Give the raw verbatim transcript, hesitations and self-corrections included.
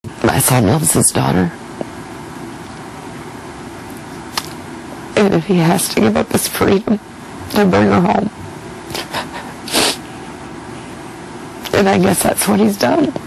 My son loves his daughter. And if he has to give up his freedom to bring her home, and I guess that's what he's done.